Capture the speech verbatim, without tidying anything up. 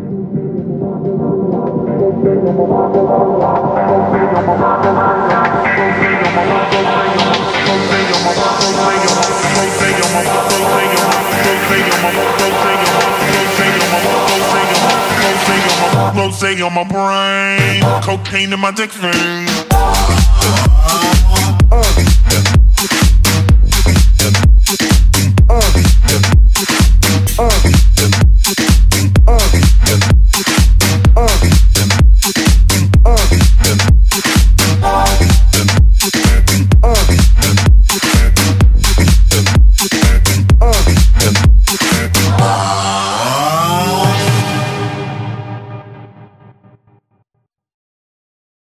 Rosé on my brain, cocaine in my dick vein.